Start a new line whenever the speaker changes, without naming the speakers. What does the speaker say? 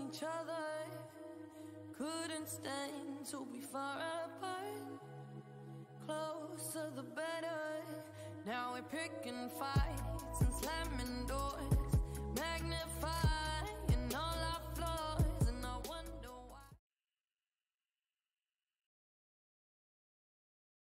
each other, couldn't stand to be far apart. Closer the better. Now we're picking fights and slamming